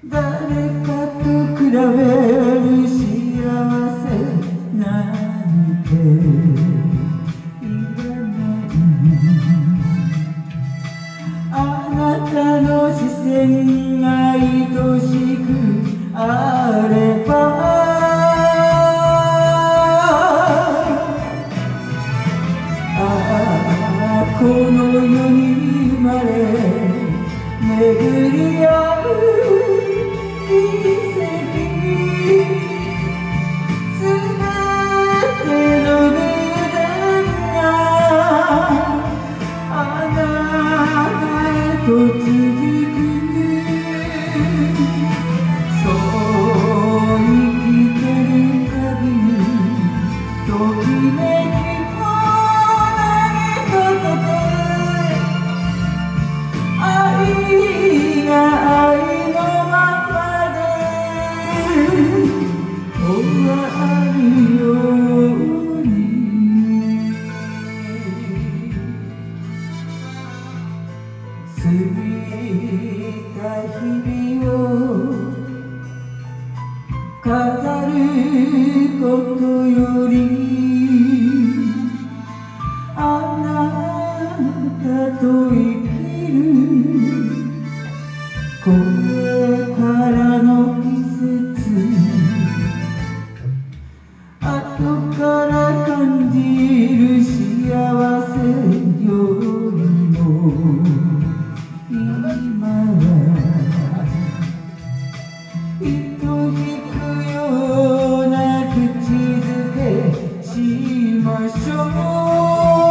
誰かと比べる幸せなんていらないあなたの視線が愛しくあればこの世に生まれ巡り合う奇跡すべての偶然があなたへと続くそう生きてる限りときめき愛が愛のままで終わるように過ぎた日々を語ることよりあなたと生きるこれからの季節後から感じる幸せよりも今は糸引くような口づけしましょう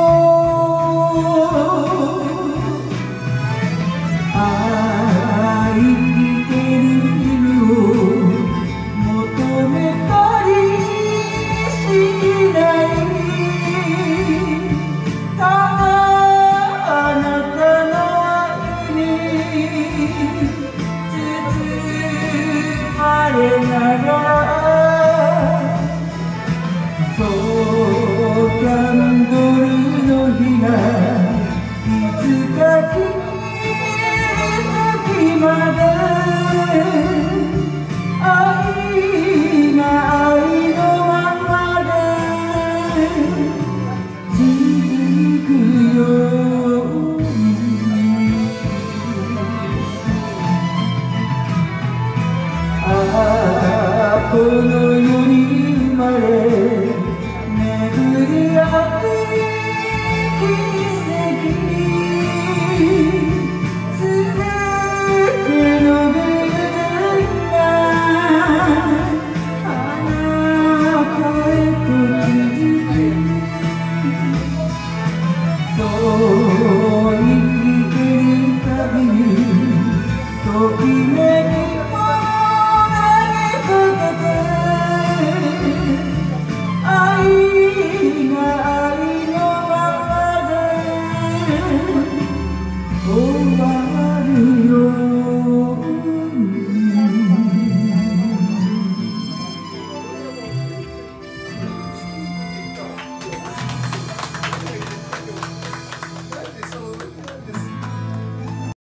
そうキャンドルの火がいつか消える時まで愛が愛のままで続くようにああこの世に生まれ